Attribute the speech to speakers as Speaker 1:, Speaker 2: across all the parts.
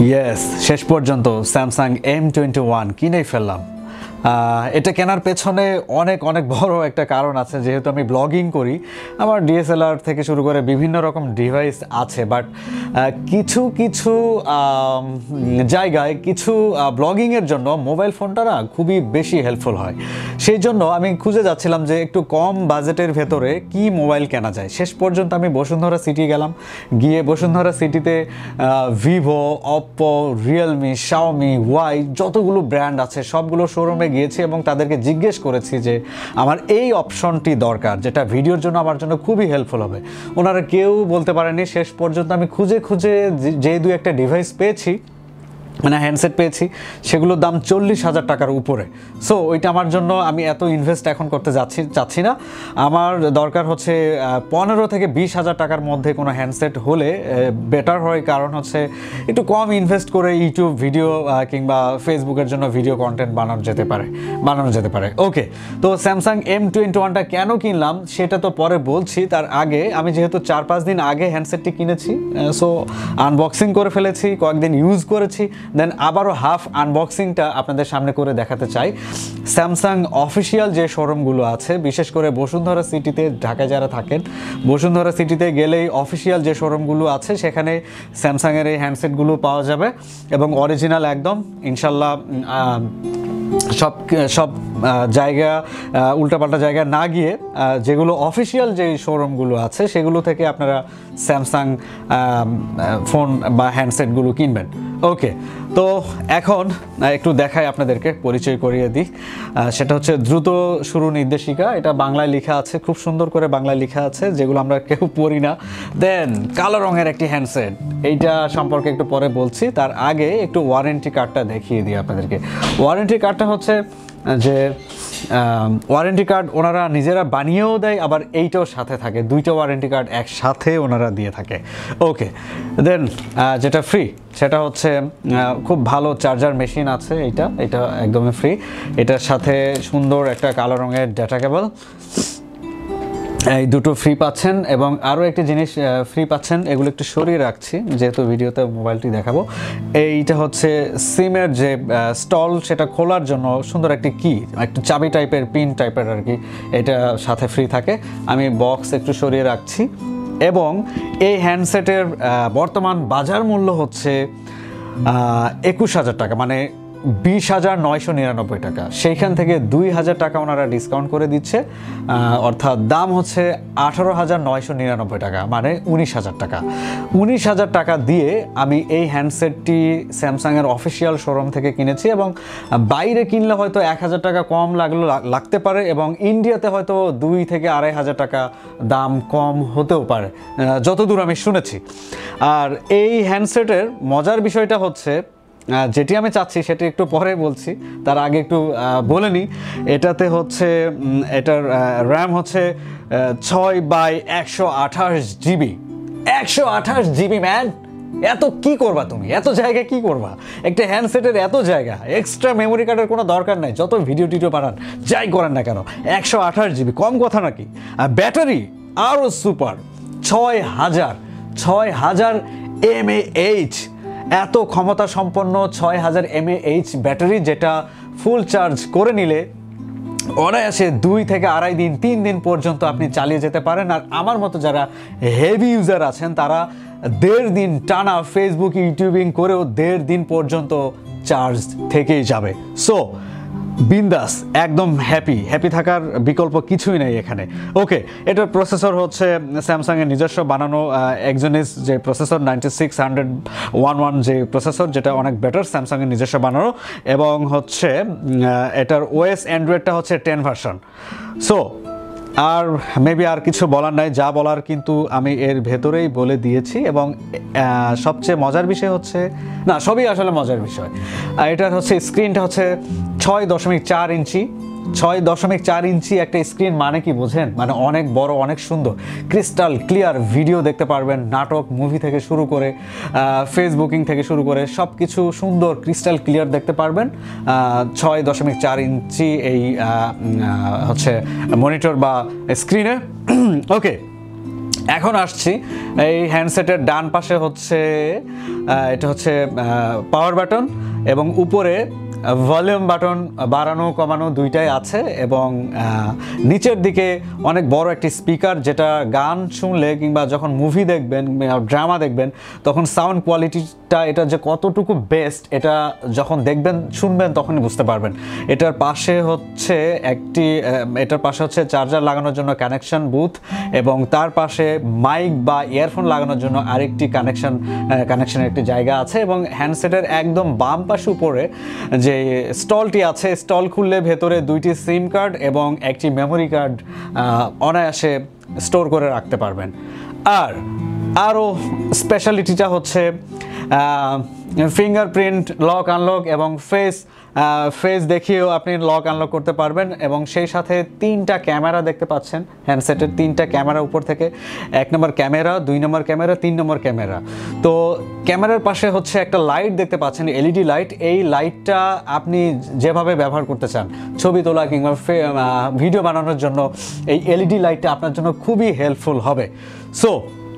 Speaker 1: Yes, শেষ পর্যন্ত Samsung M21 কিনেই ফেললাম। এটা কেনার পেছনে অনেক অনেক বড় একটা কারণ আছে। যেহেতু আমি ব্লগিং করি, আমার ডিএসএলআর থেকে শুরু করে বিভিন্ন রকম ডিভাইস আছে, বাট কিছু কিছু জায়গায় কিছু ব্লগিংয়ের জন্য মোবাইল ফোনটা না খুবই বেশি হেল্পফুল হয়। সেই জন্য আমি খুঁজে যাচ্ছিলাম যে একটু কম বাজেটের ভেতরে কি মোবাইল কেনা যায়। শেষ পর্যন্ত আমি বসুন্ধরা সিটি গেলাম, গিয়ে বসুন্ধরা সিটিতে ভিভো, অপ্পো, রিয়েলমি, শাওমি, ওয়াই যতগুলো ব্র্যান্ড আছে সবগুলো শোরুমে গিয়েছি এবং তাদেরকে জিজ্ঞেস করেছি যে আমার এই অপশনটি দরকার, যেটা ভিডিওর জন্য আমার জন্য খুবই হেল্পফুল হবে। ওনারা কেউ বলতে পারেনি। শেষ পর্যন্ত আমি খুঁজে খুঁজে যে দু একটা ডিভাইস পেয়েছি, মানে হ্যান্ডসেট পেয়েছি, সেগুলোর দাম 40,000 টাকার উপরে। সো ওইটা আমার জন্য আমি এত ইনভেস্ট এখন করতে চাচ্ছি না। আমার দরকার হচ্ছে 15 থেকে 20,000 টাকার মধ্যে কোনো হ্যান্ডসেট হলে বেটার হয়। কারণ হচ্ছে একটু কম ইনভেস্ট করে ইউটিউব ভিডিও কিংবা ফেসবুকের জন্য ভিডিও কন্টেন্ট বানানো যেতে পারে। ওকে, তো স্যামসাং M21টা কেন কিনলাম সেটা তো পরে বলছি। তার আগে আমি যেহেতু 4-5 দিন আগে হ্যান্ডসেটটি কিনেছি, সো আনবক্সিং করে ফেলেছি, কয়েকদিন ইউজ করেছি, দেন আবারও হাফ আনবক্সিংটা আপনাদের সামনে করে দেখাতে চাই। স্যামসাং অফিসিয়াল যে শোরুমগুলো আছে, বিশেষ করে বসুন্ধরা সিটিতে, ঢাকায় যারা থাকেন, বসুন্ধরা সিটিতে গেলেই অফিসিয়াল যে শোরুমগুলো আছে সেখানে স্যামসাংয়ের এই হ্যান্ডসেটগুলো পাওয়া যাবে এবং অরিজিনাল একদম, ইনশাল্লাহ। সব জায়গা উল্টাপাল্টা জায়গা না গিয়ে যেগুলো অফিসিয়াল যে শোরুমগুলো আছে সেগুলো থেকে আপনারা স্যামসাং ফোন বা হ্যান্ডসেটগুলো কিনবেন। ওকে, তো এখন একটু দেখাই আপনাদেরকে, পরিচয় করিয়ে দিই। সেটা হচ্ছে দ্রুত শুরু নির্দেশিকা। এটা বাংলায় লেখা আছে, খুব সুন্দর করে বাংলায় লেখা আছে, যেগুলো আমরা কেউ পড়ি না। দেন কালো রঙের একটি হ্যান্ডসেট, এইটা সম্পর্কে একটু পরে বলছি। তার আগে একটু ওয়ারেন্টি কার্ডটা দেখিয়ে দিই আপনাদেরকে। ওয়ারেন্টি কার্ডটা হচ্ছে যে ওয়ারেন্টি কার্ড ওনারা নিজেরা বানিয়েও দেয়, আবার এইটাও সাথে থাকে, দুইটা ওয়ারেন্টি কার্ড একসাথে ওনারা দিয়ে থাকে। ওকে, দেন যেটা ফ্রি সেটা হচ্ছে খুব ভালো চার্জার মেশিন আছে। এটা একদমই ফ্রি। এটার সাথে সুন্দর একটা কালো রঙের ডেটা কেবল, এই দুটো ফ্রি পাচ্ছেন। এবং আরও একটি জিনিস ফ্রি পাচ্ছেন, এগুলো একটু সরিয়ে রাখছি যেহেতু ভিডিওতে মোবাইলটি দেখাবো। এইটা হচ্ছে সিমের যে স্টল, সেটা খোলার জন্য সুন্দর একটি কি, একটু চাবি টাইপের, পিন টাইপের আর কি, এটা সাথে ফ্রি থাকে। আমি বক্স একটু সরিয়ে রাখছি। এবং এই হ্যান্ডসেটের বর্তমান বাজার মূল্য হচ্ছে 21,000 টাকা, মানে 20,999 টাকা। সেইখান থেকে 2,000 টাকা ওনারা ডিসকাউন্ট করে দিচ্ছে, অর্থাৎ দাম হচ্ছে 18,999 টাকা, মানে 19,000 টাকা। 19,000 টাকা দিয়ে আমি এই হ্যান্ডসেটটি স্যামসাংয়ের অফিসিয়াল শোরুম থেকে কিনেছি। এবং বাইরে কিনলে হয়তো 1,000 টাকা কম লাগতে পারে, এবং ইন্ডিয়াতে হয়তো 2,000 থেকে 2,500 টাকা দাম কম হতেও পারে, যতদূর আমি শুনেছি। আর এই হ্যান্ডসেটের মজার বিষয়টা হচ্ছে, যেটি আমি চাচ্ছি সেটি একটু পরে বলছি, তার আগে একটু বলে নিই। এটাতে হচ্ছে এটার র্যাম হচ্ছে 6/128 জিবি। 128 জিবি ম্যান, এত কি করবা তুমি? এত জায়গা কি করবা? একটা হ্যান্ডসেটের এত জায়গা, এক্সট্রা মেমোরি কার্ডের কোনো দরকার নাই। যত ভিডিও টিডিও বানান, যাই করেন না কেন, 128 জিবি কম কথা নাকি? আর ব্যাটারি আরও সুপার, 6,000 mAh, এত ক্ষমতা সম্পন্ন 6,000 mAh ব্যাটারি, যেটা ফুল চার্জ করে নিলে অনায়াসে 2 থেকে 2.5 দিন 3 দিন পর্যন্ত আপনি চালিয়ে যেতে পারেন। আর আমার মতো যারা হেভি ইউজার আছেন তারা 1.5 দিন টানা ফেসবুক ইউটিউবিং করেও 1.5 দিন পর্যন্ত চার্জ থেকেই যাবে। সো বিন্দাস, একদম হ্যাপি থাকার বিকল্প কিছুই নেই এখানে। ওকে, এটার প্রসেসর হচ্ছে স্যামসাংয়ের নিজস্ব বানানো এক্সিনোস যে প্রসেসর, 9611 যে প্রসেসর, যেটা অনেক বেটার, স্যামসাংয়ের নিজস্ব বানানো। এবং হচ্ছে এটার ওএস অ্যান্ড্রয়েডটা হচ্ছে 10 ভার্সন। সো আর মেবি আর কিছু বলার নাই, যা বলার কিন্তু আমি এর ভেতরেই বলে দিয়েছি। এবং সবচেয়ে মজার বিষয় হচ্ছে, না সবই আসলে মজার বিষয়, এটার হচ্ছে স্ক্রিনটা হচ্ছে 6.4 ইঞ্চি। 6.4 ইঞ্চি একটা স্ক্রিন মানে কি বোঝেন? মানে অনেক বড়, অনেক সুন্দর, ক্রিস্টাল ক্লিয়ার ভিডিও দেখতে পারবেন। নাটক, মুভি থেকে শুরু করে ফেসবুকিং থেকে শুরু করে সব কিছু সুন্দর ক্রিস্টাল ক্লিয়ার দেখতে পারবেন 6.4 ইঞ্চি এই হচ্ছে মনিটর বা স্ক্রিনে। ওকে, এখন আসছি এই হ্যান্ডসেটের ডান পাশে হচ্ছে এটা হচ্ছে পাওয়ার বাটন এবং উপরে ভলিউম বাটন বাড়ানো কমানো দুইটাই আছে এবং নিচের দিকে অনেক বড় একটি স্পিকার, যেটা গান শুনলে কিংবা যখন মুভি দেখবেন ড্রামা দেখবেন তখন সাউন্ড কোয়ালিটিটা এটা যে কতটুকু বেস্ট এটা যখন দেখবেন শুনবেন তখনই বুঝতে পারবেন। এটার পাশে হচ্ছে চার্জার লাগানোর জন্য কানেকশন বুথ এবং তার পাশে মাইক বা ইয়ারফোন লাগানোর জন্য আরেকটি কানেকশনের একটি জায়গা আছে এবং হ্যান্ডসেটের একদম বাম পাশে উপরে যে স্টলটি আছে, স্টল খুললে ভেতরে 2টি সিম কার্ড এবং একটি মেমোরি কার্ড অনায়াসে স্টোর করে রাখতে পারবেন। আরও স্পেশালিটিটা হচ্ছে ফিঙ্গারপ্রিন্ট লক আনলক এবং ফেস দেখিয়েও আপনি লক আনলক করতে পারবেন এবং সেই সাথে 3টা ক্যামেরা দেখতে পাচ্ছেন হ্যান্ডসেটের, 3টা ক্যামেরা উপর থেকে, 1 number camera, 2 number camera, 3 number camera. তো ক্যামেরার পাশে হচ্ছে একটা লাইট দেখতে পাচ্ছেন, এলইডি লাইট। এই লাইটটা আপনি যেভাবে ব্যবহার করতে চান, ছবি তোলা কিংবা ভিডিও বানানোর জন্য এই এলইডি লাইটটা আপনার জন্য খুবই হেল্পফুল হবে। সো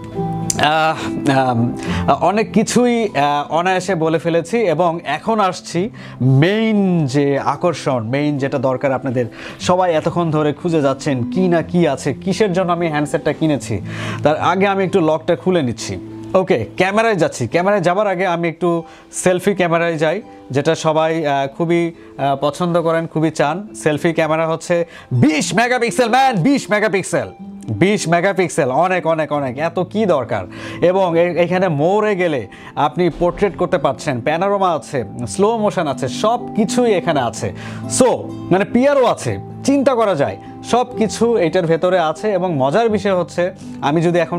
Speaker 1: অনেক কিছুই অনায়াসে বলে ফেলেছি এবং এখন আসছি মেইন যে আকর্ষণ, মেইন যেটা দরকার আপনাদের সবাই এতক্ষণ ধরে খুঁজে যাচ্ছেন কি না কি আছে, কিসের জন্য আমি হ্যান্ডসেটটা কিনেছি। তার আগে আমি একটু লকটা খুলে নিচ্ছি। ওকে, ক্যামেরায় যাচ্ছি। ক্যামেরায় যাবার আগে আমি একটু সেলফি ক্যামেরায় যাই, যেটা সবাই খুবই পছন্দ করেন, খুবই চান। সেলফি ক্যামেরা হচ্ছে 20 মেগাপিক্সেল ম্যান, 20 মেগাপিক্সেল, 20 মেগাপিক্সেল, অনেক অনেক অনেক, এত কি দরকার। এবং এখানে মোড়ে গেলে আপনি পোর্ট্রেট করতে পারছেন, প্যানোরামা আছে, স্লো মোশন আছে, সব কিছুই এখানে আছে। সো মানে পিআরও আছে, চিন্তা করা যায় সব কিছু এটার ভেতরে আছে। এবং মজার বিষয় হচ্ছে আমি যদি এখন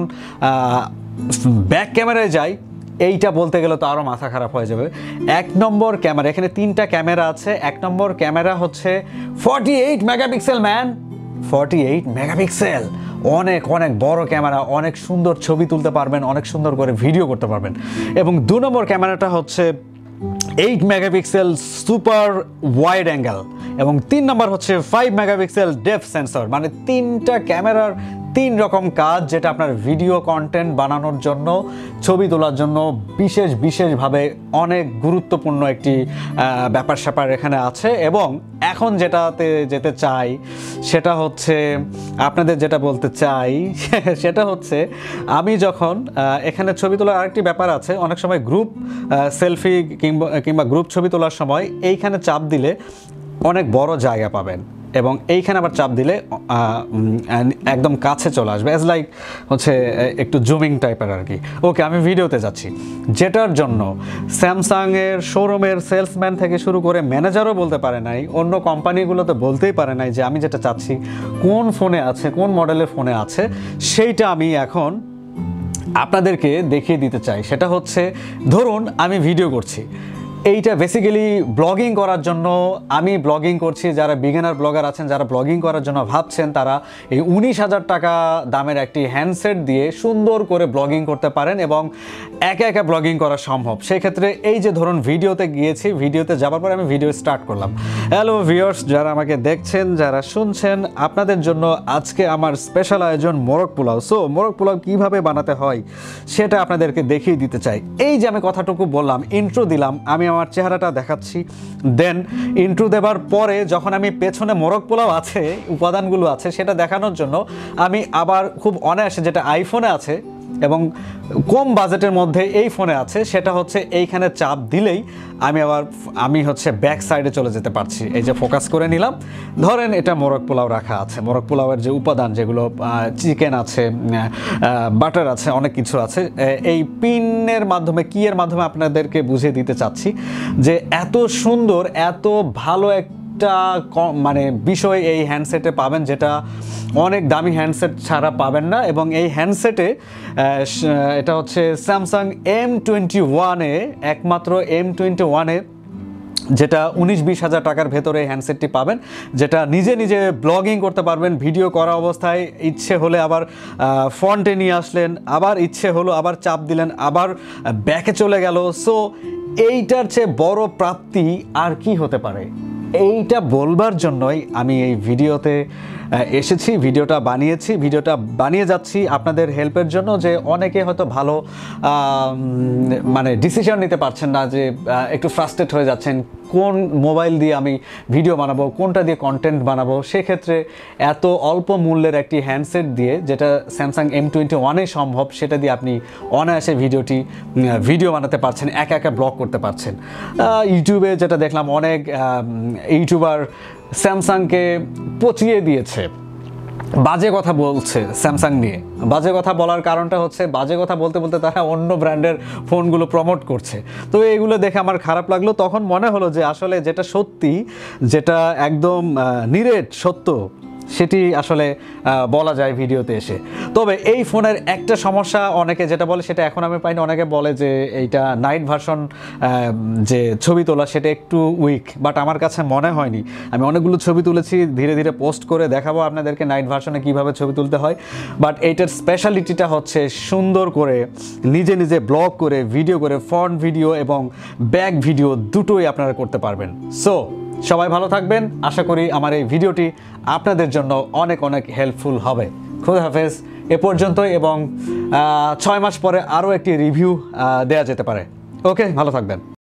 Speaker 1: ব্যাক ক্যামেরায় যাই, এইটা বলতে গেলে তো আরও মাথা খারাপ হয়ে যাবে। 1 নম্বর ক্যামেরা, এখানে 3টা ক্যামেরা আছে। 1 নম্বর ক্যামেরা হচ্ছে 48 মেগাপিক্সেল ম্যান, 48 মেগাপিক্সেল, অনেক অনেক বড় ক্যামেরা, অনেক সুন্দর ছবি তুলতে পারবেন, অনেক সুন্দর করে ভিডিও করতে পারবেন। এবং 2 নম্বর ক্যামেরাটা হচ্ছে 8 মেগাপিক্সেল সুপার ওয়াইড অ্যাঙ্গেল এবং 3 নম্বর হচ্ছে 5 মেগাপিক্সেল ডেপথ সেন্সর। মানে 3টা ক্যামেরার 3 রকম কাজ, যেটা আপনার ভিডিও কন্টেন্ট বানানোর জন্য, ছবি তোলার জন্য বিশেষভাবে অনেক গুরুত্বপূর্ণ একটি ব্যাপার স্যাপার এখানে আছে। এবং এখন যেটাতে যেতে চাই সেটা হচ্ছে, আপনাদের যেটা বলতে চাই সেটা হচ্ছে, আমি যখন এখানে ছবি তোলার আরেকটি ব্যাপার আছে, অনেক সময় গ্রুপ সেলফি কিংবা গ্রুপ ছবি তোলার সময় এইখানে চাপ দিলে অনেক বড় জায়গা পাবেন এবং এইখানে আবার চাপ দিলে একদম কাছে চলে আসবে, অ্যাজ লাইক হচ্ছে একটু জুমিং টাইপের আর কি। ওকে, আমি ভিডিওতে যাচ্ছি, যেটার জন্য স্যামসাংয়ের শোরুমের সেলসম্যান থেকে শুরু করে ম্যানেজারও বলতে পারে নাই, অন্য কোম্পানিগুলোতে বলতেই পারে নাই যে আমি যেটা চাচ্ছি কোন ফোনে আছে, কোন মডেলের ফোনে আছে, সেইটা আমি এখন আপনাদেরকে দেখিয়ে দিতে চাই। সেটা হচ্ছে, ধরুন আমি ভিডিও করছি, এইটা বেসিক্যালি ব্লগিং করার জন্য আমি ব্লগিং করছি। যারা বিগিনার ব্লগার আছেন, যারা ব্লগিং করার জন্য ভাবছেন, তারা এই 19,000 টাকা দামের একটি হ্যান্ডসেট দিয়ে সুন্দর করে ব্লগিং করতে পারেন এবং একা একা ব্লগিং করা সম্ভব। সেই ক্ষেত্রে এই যে ধরুন ভিডিওতে গিয়েছি, ভিডিওতে যাবার পরে আমি ভিডিও স্টার্ট করলাম। হ্যালো ভিউয়ার্স, যারা আমাকে দেখছেন, যারা শুনছেন, আপনাদের জন্য আজকে আমার স্পেশাল আয়োজন মোরগ পোলাও। সো মোরগ পোলাও কীভাবে বানাতে হয় সেটা আপনাদেরকে দেখিয়ে দিতে চাই। এই যে আমি কথাটুকু বললাম, ইন্ট্রো দিলাম, আমি আমার চেহারাটা দেখাচ্ছি, দেন ইন্ট্রো দেবার পরে যখন আমি পেছনে মোরগ পোলাও আছে, উপাদানগুলো আছে, সেটা দেখানোর জন্য আমি আবার খুব অনায়াসে, যেটা আইফোনে আছে এবং কম বাজেটের মধ্যে এই ফোনে আছে, সেটা হচ্ছে এইখানে চাপ দিলেই আমি হচ্ছে ব্যাক সাইডে চলে যেতে পারছি। এই যে ফোকাস করে নিলাম, ধরেন এটা মোরগ পোলাও রাখা আছে, মোরগ পোলাওয়ের যে উপাদান, যেগুলো চিকেন আছে, বাটার আছে, অনেক কিছু আছে। এই পিনের মাধ্যমে, কিয়ের মাধ্যমে আপনাদেরকে বুঝিয়ে দিতে চাচ্ছি যে এত সুন্দর, এত ভালো একটা মানে বিষয় এই হ্যান্ডসেটে পাবেন, যেটা অনেক দামি হ্যান্ডসেট ছাড়া পাবেন না। এবং এই হ্যান্ডসেটে এটা হচ্ছে স্যামসাং M21-এ, একমাত্র M21-এ, যেটা 19-20 হাজার টাকার ভেতরে হ্যান্ডসেটটি পাবেন, যেটা নিজে নিজে ব্লগিং করতে পারবেন। ভিডিও করা অবস্থায় ইচ্ছে হলে আবার ফ্রন্টে নিয়ে আসলেন, আবার ইচ্ছে হলো আবার চাপ দিলেন, আবার ব্যাকে চলে গেল। সো এইটার চেয়ে বড় প্রাপ্তি আর কি হতে পারে? এইটা বলবার জন্যই আমি এই ভিডিওতে এসেছি, ভিডিওটা বানিয়ে যাচ্ছি আপনাদের হেল্পের জন্য, যে অনেকে হয়তো ভালো মানে ডিসিশন নিতে পারছেন না, যে একটু ফ্রাস্ট্রেট হয়ে যাচ্ছেন কোন মোবাইল দিয়ে আমি ভিডিও বানাবো, কোনটা দিয়ে কন্টেন্ট বানাবো। সেক্ষেত্রে এত অল্প মূল্যের একটি হ্যান্ডসেট দিয়ে, যেটা স্যামসাং M21-এ সম্ভব, সেটা দিয়ে আপনি অনায়াসে ভিডিও বানাতে পারছেন, একা একা ব্লগ করতে পারছেন। ইউটিউবে যেটা দেখলাম, অনেক ইউটিউবার স্যামসাংকে পচিয়ে দিয়েছে, বাজে কথা বলছে স্যামসাং নিয়ে। বাজে কথা বলার কারণটা হচ্ছে, বাজে কথা বলতে বলতে তারা অন্য ব্র্যান্ডের ফোনগুলো প্রমোট করছে। তো এইগুলো দেখে আমার খারাপ লাগলো। তখন মনে হলো যে আসলে যেটা সত্যি, যেটা একদম নিরেট সত্য, সেটি আসলে বলা যায় ভিডিওতে এসে। তবে এই ফোনের একটা সমস্যা অনেকে যেটা বলে, সেটা এখন আমি পাইনি। অনেকে বলে যে এইটা নাইট ভার্সন, যে ছবি তোলা, সেটা একটু উইক, বাট আমার কাছে মনে হয়নি। আমি অনেকগুলো ছবি তুলেছি, ধীরে ধীরে পোস্ট করে দেখাবো আপনাদেরকে নাইট ভার্সনে কীভাবে ছবি তুলতে হয়। বাট এইটার স্পেশালিটিটা হচ্ছে সুন্দর করে নিজে নিজে ব্লগ করে, ভিডিও করে, ফ্রন্ট ভিডিও এবং ব্যাক ভিডিও দুটোই আপনারা করতে পারবেন। সো সবাই ভালো থাকবেন। আশা করি আমার এই ভিডিওটি আপনাদের জন্য অনেক অনেক হেল্পফুল হবে। খুদা হাফেজ। এ পর্যন্তই, এবং 6 মাস পরে আরও একটি রিভিউ দেওয়া যেতে পারে। ওকে, ভালো থাকবেন।